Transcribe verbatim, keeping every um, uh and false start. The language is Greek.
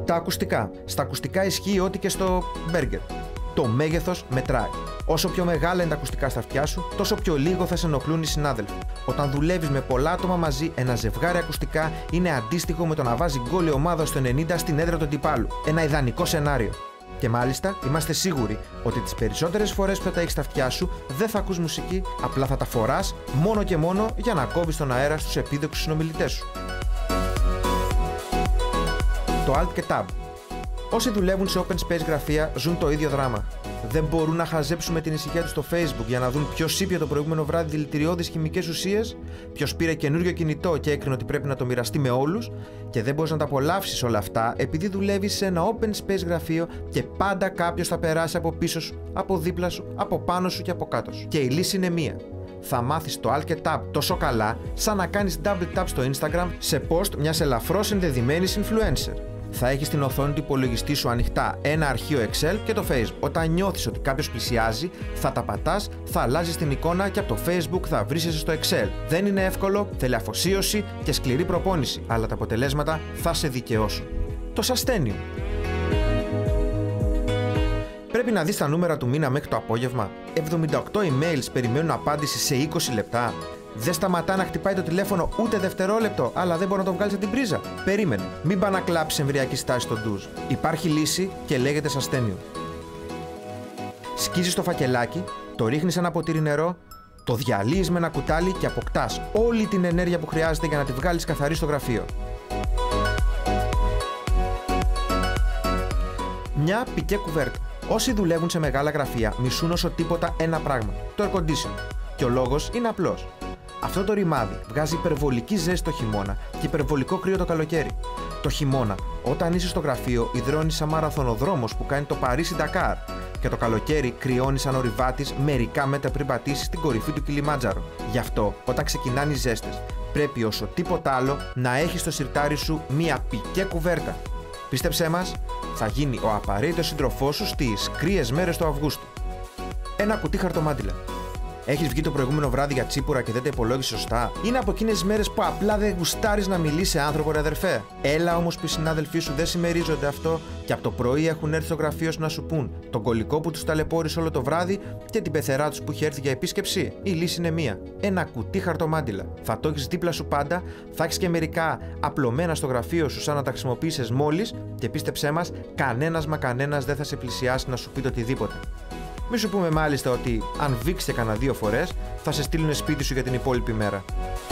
Τα ακουστικά. Στα ακουστικά ισχύει ό,τι και στο μπέργκερ. Το μέγεθος μετράει. Όσο πιο μεγάλα είναι τα ακουστικά στα αυτιά σου, τόσο πιο λίγο θα σε ενοχλούν οι συνάδελφοι. Όταν δουλεύεις με πολλά άτομα μαζί, ένα ζευγάρι ακουστικά είναι αντίστοιχο με το να βάζει γκολ η ομάδα στο ενενήντα στην έδρα του αντιπάλου. Ένα ιδανικό σενάριο. Και μάλιστα είμαστε σίγουροι ότι τις περισσότερες φορές που θα τα έχεις στα αυτιά σου δεν θα ακούς μουσική, απλά θα τα φοράς μόνο και μόνο για να κόβεις τον αέρα στους επίδοξους συνομιλητές σου. Το Alt και Tab. Όσοι δουλεύουν σε open space γραφεία ζουν το ίδιο δράμα. Δεν μπορούν να χαζέψουν με την ησυχία τους στο Facebook για να δουν ποιος ήπια το προηγούμενο βράδυ δηλητηριώδεις χημικές ουσίες, ποιος πήρε καινούριο κινητό και έκρινε ότι πρέπει να το μοιραστεί με όλους, και δεν μπορείς να τα απολαύσεις όλα αυτά επειδή δουλεύεις σε ένα open space γραφείο και πάντα κάποιος θα περάσει από πίσω σου, από δίπλα σου, από πάνω σου και από κάτω σου. Και η λύση είναι μία. Θα μάθεις το Alt και Tab τόσο καλά σαν να κάνεις double tap στο Instagram σε post μιας ελαφρώς συνδεδεμένης influencer. Θα έχεις στην οθόνη του υπολογιστή σου ανοιχτά ένα αρχείο Excel και το Facebook. Όταν νιώθεις ότι κάποιος πλησιάζει, θα τα πατάς, θα αλλάζεις την εικόνα και από το Facebook θα βρίσκεσαι στο Excel. Δεν είναι εύκολο, θέλει αφοσίωση και σκληρή προπόνηση, αλλά τα αποτελέσματα θα σε δικαιώσουν. Το Sastenium. Πρέπει να δεις τα νούμερα του μήνα μέχρι το απόγευμα. εβδομήντα οκτώ emails περιμένουν απάντηση σε είκοσι λεπτά. Δεν σταματά να χτυπάει το τηλέφωνο ούτε δευτερόλεπτο, αλλά δεν μπορεί να το βγάλει από την πρίζα. Περίμενε. Μην πάει να κλάψει εμβριακή στάση στο ντουζ. Υπάρχει λύση και λέγεται Sastenium. Σκίζεις το φακελάκι, το ρίχνεις σε ένα ποτήρι νερό, το διαλύεις με ένα κουτάλι και αποκτάς όλη την ενέργεια που χρειάζεται για να τη βγάλεις καθαρή στο γραφείο. Μια πικέ κουβέρτα. Όσοι δουλεύουν σε μεγάλα γραφεία μισούν όσο τίποτα ένα πράγμα: το air condition. Και ο λόγος είναι απλός. Αυτό το ρημάδι βγάζει υπερβολική ζέστη το χειμώνα και υπερβολικό κρύο το καλοκαίρι. Το χειμώνα, όταν είσαι στο γραφείο, υδρώνει σαν μαραθωνοδρόμος που κάνει το Παρίσι-Ντακάρ. Και το καλοκαίρι κρυώνει σαν ορειβάτης μερικά μέτρα πριν πατήσει στην κορυφή του Κιλιμάντζαρο. Γι' αυτό, όταν ξεκινάνε οι ζέστες, πρέπει όσο τίποτα άλλο να έχεις στο σιρτάρι σου μία πικέ κουβέρτα. Πίστεψέ μας, θα γίνει ο απαραίτητος σύντροφός σου στις κρύες μέρες του Αυγούστου. Ένα κουτί χαρτομάτιλα. Έχεις βγει το προηγούμενο βράδυ για τσίπουρα και δεν τα υπολόγισες σωστά? Είναι από εκείνες τις μέρες που απλά δεν γουστάρεις να μιλήσεις σε άνθρωπο, ρε αδερφέ? Έλα όμως που οι συνάδελφοί σου δεν συμμερίζονται αυτό και από το πρωί έχουν έρθει στο γραφείο σου να σου πούν τον κολλικό που τους ταλαιπώρησε όλο το βράδυ και την πεθερά τους που είχε έρθει για επίσκεψη. Η λύση είναι μία. Ένα κουτί χαρτομάτιλα. Θα το έχεις δίπλα σου πάντα, θα έχεις και μερικά απλωμένα στο γραφείο σου σαν να τα χρησιμοποιήσεις μόλις, και πίστεψέ μας, κανένας μα κανένας δεν θα σε πλησιάσει να σου πει το οτιδήποτε. Μη σου πούμε μάλιστα ότι αν βήξετε κανένα δύο φορές, θα σε στείλουν σπίτι σου για την υπόλοιπη μέρα.